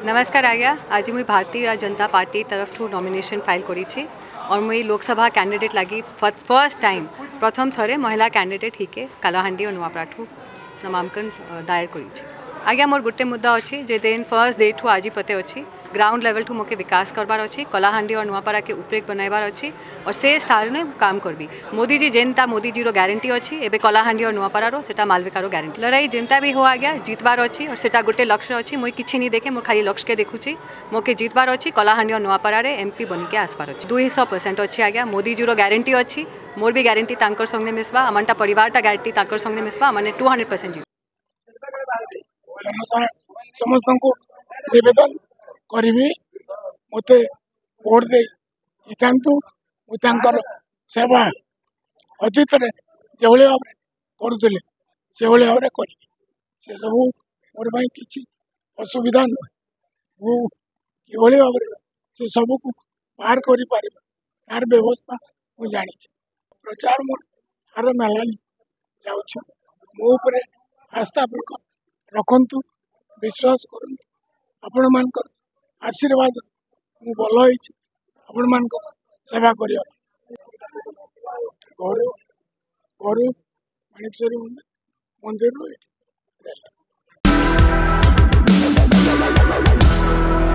नमस्कार आज्ञा। आज मुझे भारतीय जनता पार्टी तरफ ठू नॉमिनेशन फाइल करी और मुझे लोकसभा कैंडिडेट लगी फर्स्ट टाइम प्रथम थरे महिला कैंडिडेट हिके कालाहांडी और नुआपड़ा नामांकन दायर करी। आज्ञा मोर गोटे मुद्दा अच्छी जे दिन फर्स्ट डे ठू आज पते अच्छी ग्राउंड लेवल ठू मोके विकास करबार अच्छी कलाहांडी और नुआपड़ा के उपरेक बनवार अच्छी और से स्थान में काम करबी। मोदी जी जेनता मोदी जी गारंटी अच्छी एबे कलाहांडी और नुआपड़ारो सेटा मालविकार गारंटी लड़ाई जेनता भी हो आज्ञा जीतबार अच्छी और सेटा गोटे लक्ष्य अच्छी मुई किछि नहीं देखे मोर खाली लक्ष्य के देखुची मोके जीतबार अच्छी कलाहांडी और नुआपड़ा एमपी बनिके आसबार अच्छी 200% अच्छी आज्ञा मोदी जी गारंटी अच्छी मोर भी गारंटी तांकर संगे मिसबा आमटा परिवारटा गारंटी तांकर संगे मिसबा माने 200% जीत समस्त को निवेदन करी मते भोट दे जितांतु मुतांकर सेवा अतीत जो भाव करुले से भाव कर से सब मोर कि असुविधा नुहे कि भाव से सब को पार कर तार व्यवस्था मुझे जानी प्रचार मोर हार मेलानी जाऊँ मो आस्था रखु विश्वास करूँ आपण मान आशीर्वाद मु भल आपण मान सेवा कर माणिकेश्वरी मंदिर